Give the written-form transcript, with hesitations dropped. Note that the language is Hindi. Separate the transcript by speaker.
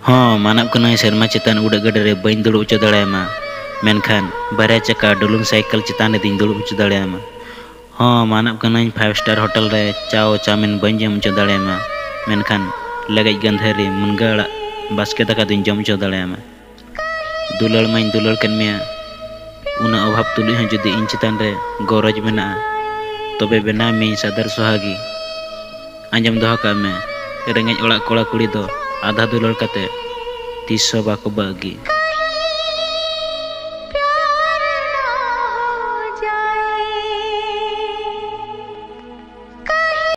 Speaker 1: हाँ मानब कना शर्मा चितान उड़ा गडे रे बइन दुड़ उच्च दाड़ेमा मेनखान बारे चका डुलुंग साइकिल चितान दिन दुड़ उच्च दाड़ेमा। हाँ मानब कना 5 स्टार होटल रे चाओ चाउमिन बइन जम उच्च दाड़ेमा मेनखान लगज गंधेरी मुनगा बास्के दाका दिन जम उच्च दाड़ेमा। दुलड़ माइन दुलड़ कन मिया उना अभाव तुलि हं जुदी इन चितान रे गरज मेना तबे बेना मी सदर सुहागी आंजम दोहा का में रेंगेज ओड़ा कोड़ा कुड़ी दो आधा दुलड़ कते 300 बाको बागी।